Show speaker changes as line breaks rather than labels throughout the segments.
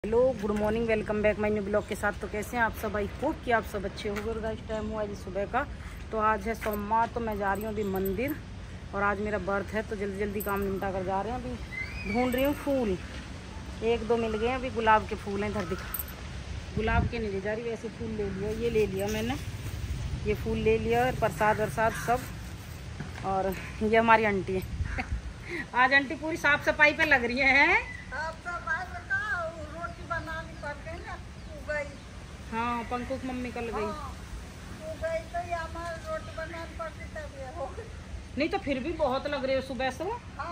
Hello good morning, welcome back my new blog के साथ। तो कैसे हैं आप सब? आई होप कि आप सब अच्छे हो गए। इस टाइम हुआ जी सुबह का। तो आज है सोमवार, तो मैं जा रही हूँ अभी मंदिर और आज मेरा बर्थ है, तो जल्दी जल्दी काम निपटा कर जा रहे हैं। अभी ढूंढ रही हूँ फूल, एक दो मिल गए हैं। अभी गुलाब के फूल हैं, इधर दिखा। गुलाब के नहीं ले जा रही, वैसे फूल ले लिया। ये ले लिया मैंने, ये फूल ले लिया और प्रसाद वरसाद सब। और ये हमारी आंटी है आज आंटी पूरी साफ सफाई पे लग रही है। हाँ, पंकु की मम्मी कल गई। नहीं तो फिर भी बहुत लग रही है सुबह से।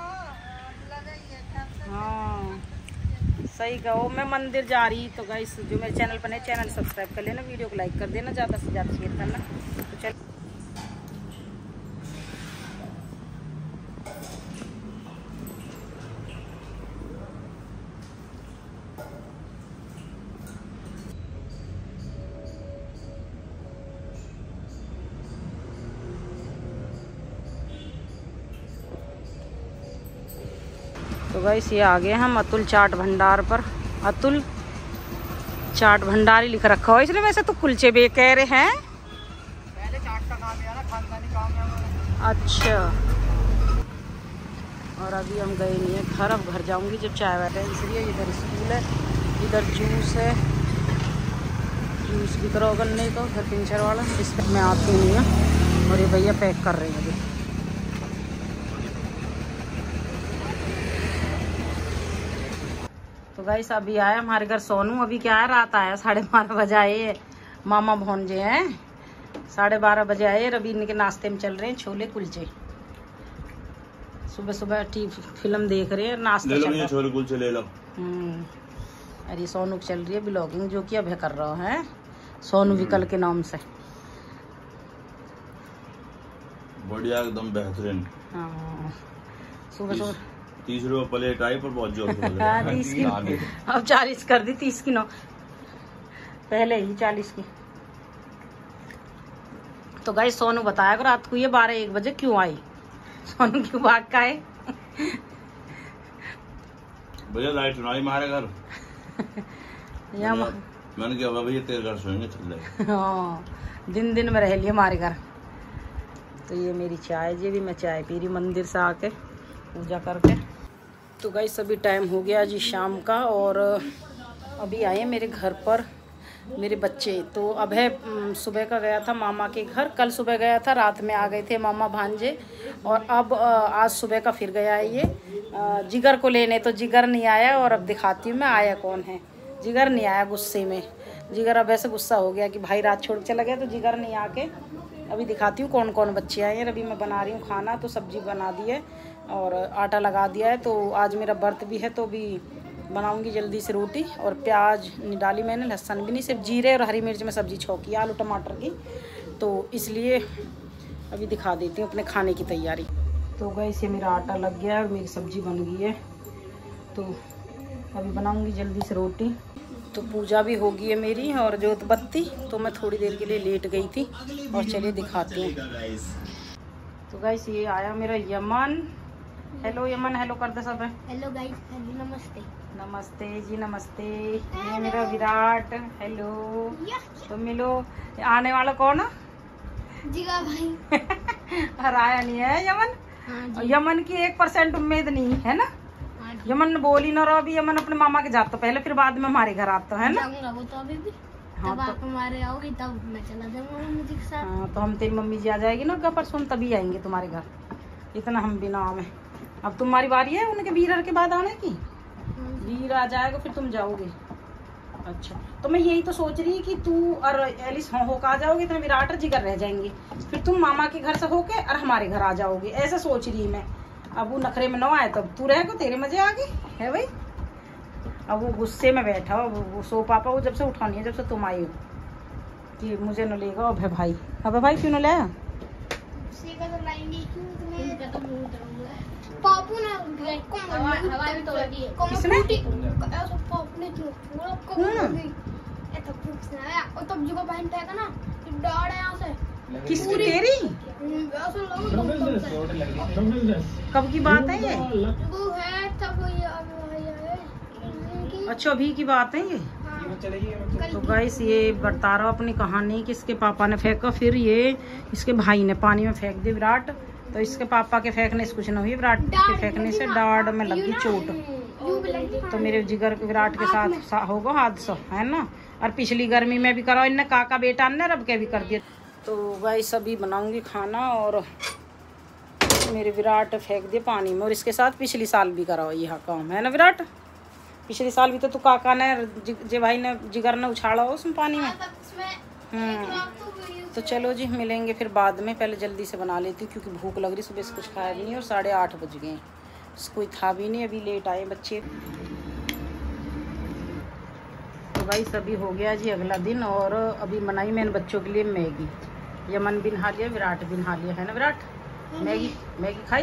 हाँ सही कहो। मैं मंदिर जा रही, तो गाइस जो मेरे चैनल पर है, चैनल सब्सक्राइब कर लेना, वीडियो को लाइक कर देना, ज़्यादा से ज़्यादा शेयर करना। तो चल तो गाइस ये आ गए हम अतुल चाट भंडार पर। अतुल चाट भंडार ही लिख रखा हो, इसलिए वैसे तो कुलचे भी कह रहे हैं।
पहले चाट का काम है ना, खानदानी काम है।
अच्छा, और अभी हम गए नहीं है घर, अब घर जाऊंगी जब चाय वाटे। इसलिए इधर स्कूल है, इधर जूस है, जूस भी करो गन्ने का, घर पिंचर वाला। इस पर मैं आती नहीं है और ये भैया पैक कर रहे हैं अभी। तो गाइस अभी आया हमारे घर सोनू। अभी क्या है, रात आया, 12:30 बजे आए। मामा भोंजे हैं, 12:30 बजे आए। रवि इनके नाश्ते में चल रहे हैं छोले कुलचे। सुबह सुबह फिल्म देख रहे हैं, नाश्ता चल रहा है।
छोले कुलचे ले लो।
अरे सोनू चल रही है ब्लॉगिंग, जो कि अभी कर रहा है सोनू विकल के नाम से।
बढ़िया, एकदम बेहतरीन।
हाँ सुबह सुबह
30 रुपए प्लेट आई पर बहुत जोर
अब 40 कर दी, 30 की 9, पहले ही 40 की। तो गाइस सोनू बताया को रात को ये 12-1 बजे क्यों आई, सोनू क्यों भाग का है।
भैया लाइट सुनाई हमारे घर मैंने क्या होगा भैया, तेरे घर सोएंगे चल जाए।
हाँ, दिन दिन में रह लिए हमारे घर। तो ये मेरी चाय, ये भी मैं चाय पी रही मंदिर से आके पूजा करके। तो गाइस अभी टाइम हो गया जी शाम का, और अभी आए मेरे घर पर मेरे बच्चे। तो अब है, सुबह का गया था मामा के घर, कल सुबह गया था, रात में आ गए थे मामा भांजे। और अब आज सुबह का फिर गया है ये जिगर को लेने। तो जिगर नहीं आया, और अब दिखाती हूँ मैं आया कौन है। जिगर नहीं आया, गुस्से में। जिगर अब ऐसे गुस्सा हो गया कि भाई रात छोड़ के चला गया, तो जिगर नहीं आके अभी दिखाती हूँ कौन कौन बच्चे आए हैं। अभी मैं बना रही हूँ खाना, तो सब्जी बना दी है और आटा लगा दिया है। तो आज मेरा व्रत भी है, तो भी बनाऊंगी जल्दी से रोटी। और प्याज नहीं डाली मैंने, लहसुन भी नहीं, सिर्फ जीरे और हरी मिर्च में सब्जी छौंकी, आलू टमाटर की। तो इसलिए अभी दिखा देती हूँ अपने खाने की तैयारी। तो गैस ये मेरा आटा लग गया है और मेरी सब्जी बन गई है। तो अभी बनाऊंगी जल्दी से रोटी। तो पूजा भी हो गई है मेरी, और जोत बत्ती। तो मैं थोड़ी देर के लिए लेट गई थी, और चलिए दिखाती हूँ। तो गाइस ये आया मेरा यमन। हेलो यमन, हेलो कर दे सब।
हेलो गाइस, नमस्ते।
नमस्ते जी, नमस्ते। ये मेरा विराट, हेलो। तो मिलो। आने वाला कौन है?
जिगा भाई।
और आया नहीं है यमन।
हाँ,
यमन की 1% उम्मीद नहीं है ना। यमन बोल ही ना रहा। अभी यमन अपने मामा के जाता पहले, फिर बाद में हमारे घर आता है ना।
जाऊंगा वो तो अभी भी।
हाँ,
तब आप हमारे आओगी तब मैं चला जाऊंगा मम्मी जी के साथ।
हाँ, तो हम तेरी मम्मी जी आ जाएगी ना अगला परसों, तभी आएंगे तुम्हारे घर। इतना हम भी नाम है। अब तुम्हारी बारी है उनके वीर के बाद आने की। वीर आ जाएगा फिर तुम जाओगे। अच्छा, तो मैं यही तो सोच रही कि तू और एलिस होकर आ जाओगे, इतने विराट और जिगर रह जाएंगे। फिर तुम मामा के घर से होके और हमारे घर आ जाओगे, ऐसा सोच रही मैं। अब वो नखरे में न आए तब तू रह को, तेरे मजे आ गए है भाई। अब वो गुस्से में बैठा हो, वो सो पापा वो जब से उठानी है, जब से तुम आई हो कि मुझे न लेगा। अबे भाई, अबे भाई क्यों न लाया?
पापू ने हवा भी तोड़ दी है।
किसने?
पापू ने पूरा और तब जो बहन फेंका ना, डर है यहाँ से।
किसकी? तेरी? कब की बात है ये?
वो है तब
अच्छा अभी की बात है ये। तो गाइस ये बता रहा हूँ अपनी कहानी कि इसके पापा ने फेंका, फिर ये इसके भाई ने पानी में फेंक दी विराट। तो इसके पापा के फेंकने से कुछ न हुई, विराट के फेंकने से डाढ़ में लगी चोट। तो मेरे जिगर विराट के साथ होगा हादसा, है ना। और पिछली गर्मी में भी करो इनने, काका बेटा ने रब के भी कर दिया। तो गाइस अभी बनाऊंगी खाना, और मेरे विराट फेंक दिए पानी में। और इसके साथ पिछली साल भी करा यह काम, है ना विराट। पिछले साल भी तो तू काका ने जे भाई ने जिगर ने उछाड़ा हो उसमें पानी में। तो चलो जी मिलेंगे फिर बाद में, पहले जल्दी से बना लेती हूँ क्योंकि भूख लग रही, सुबह से कुछ खाया भी नहीं और 8:30 बज गए, कोई था भी नहीं, अभी लेट आए बच्चे। तो भाई सभी हो गया जी अगला दिन, और अभी बनाई मैंने बच्चों के लिए मैगी। यमन भी नहा लिया, विराट भी नहा लिया, है ना विराट। मैगी खाई,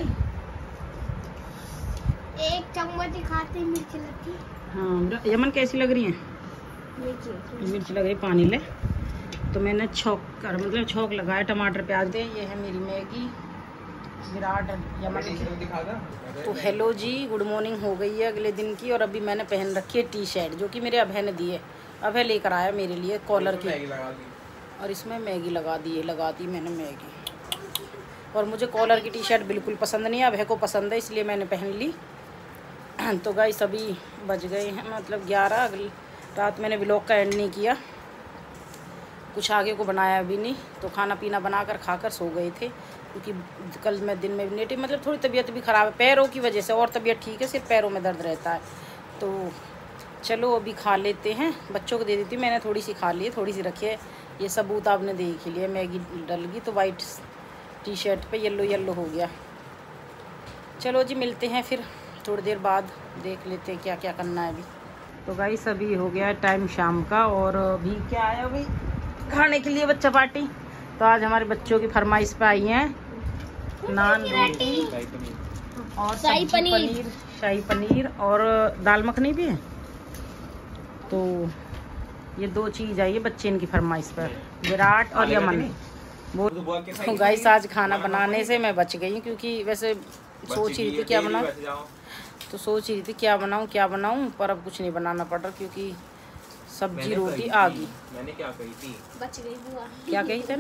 एक चम्मच खाते मिर्च लगती।
हाँ यमन कैसी लग रही है? मिर्च लग रही, पानी ले। तो मैंने छौंक लगाया, टमाटर प्याज दे। ये है मेरी मैगी, विराट यमन। तो हेलो जी, गुड मॉर्निंग हो गई है अगले दिन की, और अभी मैंने पहन रखी है टी शर्ट जो कि मेरे अभय ने दी है। अभय लेकर आया मेरे लिए कॉलर की, और इसमें मैगी लगा दी मैंने मैगी। और मुझे कॉलर की टी शर्ट बिल्कुल पसंद नहीं है, अभय को पसंद है इसलिए मैंने पहन ली। तो गाइस अभी बज गए हैं मतलब 11। अगली रात मैंने व्लॉग का एंड नहीं किया, कुछ आगे को बनाया भी नहीं। तो खाना पीना बनाकर खाकर सो गए थे, क्योंकि कल मैं दिन में नेटिव मतलब थोड़ी तबीयत भी ख़राब है पैरों की वजह से, और तबीयत ठीक है, सिर्फ पैरों में दर्द रहता है। तो चलो अभी खा लेते हैं, बच्चों को दे देती हूँ, मैंने थोड़ी सी खा ली है, थोड़ी सी रखी है। ये सबूत आपने देख ही लिया, मैगी डल गई तो वाइट टी शर्ट पे येलो हो गया। चलो जी मिलते हैं फिर थोड़ी देर बाद, देख लेते हैं क्या क्या करना है अभी। तो गाइस अभी हो गया टाइम शाम का, और अभी क्या आया अभी खाने के लिए बच्चा पार्टी। तो आज हमारे बच्चों की फरमाइश पे आई हैं नान रोटी और शाही पनीर और दाल मखनी भी है। तो ये 2 चीज़ आई है बच्चे इनकी फरमाइश पर, विराट और यमन। वो तो गाइस आज खाना बनाने से मैं बच गई, क्योंकि वैसे सोच रही थी क्या बनाऊँ, तो सोच रही थी क्या बनाऊँ, पर अब कुछ नहीं बनाना पड़ रहा क्योंकि सब्जी रोटी आ गई।
मैंने क्या कही थी?
बच गई बुआ।
क्या कही थे?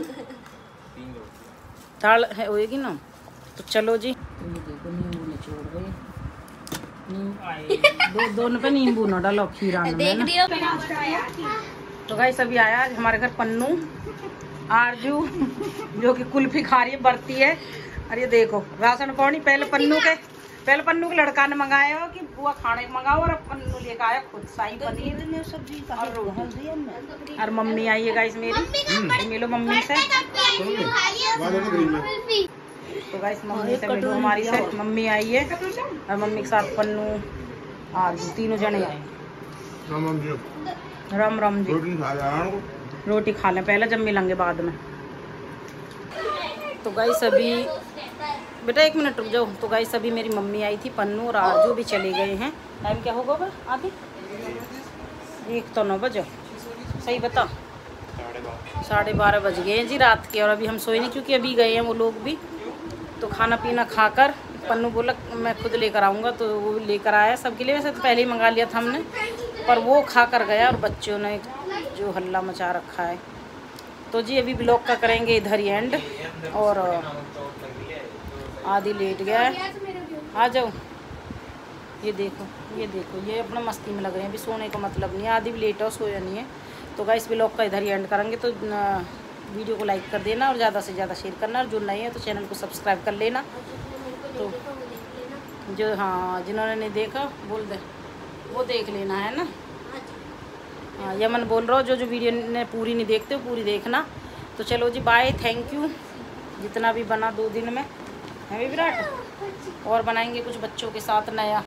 दाल है होएगी ना। तो चलो जी, तो ये देखो नींबू निचोड़ गए, दोनों पे नींबू ना डालो खीरा में। तो गाइस अभी आया हमारे घर पन्नू आरजू, जो कि कुल्फी खा रही है, बरती है। और ये देखो राशन पानी पहले पन्नू के लड़का ने मंगाया हो कि बुआ खाने मंगाओ, और अब पन्नू लेकर आया खुद शाही पनीर सब्जी और रोटी। और मम्मी आई है गाइस मेरी, मिलो मम्मी से। तो गाइस मम्मी से मिलो हमारी से, मम्मी आई है और मम्मी के साथ पन्नू आरजू तीनों जने आए। राम जी, रोटी खा लें पहले, जब मिलेंगे बाद में। तो गाइस अभी बेटा 1 मिनट रुक जाओ। तो गाइस अभी मेरी मम्मी आई थी, पन्नू और आरजू भी चले गए हैं। टाइम क्या होगा भाई? आधी 1 तो 9 बजे, सही बता 12:30 बज गए हैं जी रात के। और अभी हम सोए नहीं क्योंकि अभी गए हैं वो लोग भी। तो खाना पीना खाकर पन्नू बोला मैं खुद लेकर आऊँगा, तो वो लेकर आया सबके लिए। वैसे तो पहले ही मंगा लिया था हमने, पर वो खा कर गया और बच्चों ने जो हल्ला मचा रखा है। तो जी अभी ब्लॉग का करेंगे इधर ही एंड, और आधी लेट गया है, आ जाओ। ये देखो ये अपना मस्ती में लग रहे हैं, अभी सोने का मतलब नहीं है, आधी भी लेट हो सोया नहीं है। तो गाइस ब्लॉग का इधर ही एंड करेंगे। तो वीडियो को लाइक कर देना और ज़्यादा से ज़्यादा शेयर करना, और जो नए हैं तो चैनल को सब्सक्राइब कर लेना। तो जो हाँ जिन्होंने नहीं देखा बोल दे वो देख लेना, है ना। हाँ यमन बोल रहा हो जो वीडियो ने पूरी नहीं देखते हो पूरी देखना। तो चलो जी बाय, थैंक यू। जितना भी बना 2 दिन में है विराट, और बनाएंगे कुछ बच्चों के साथ नया।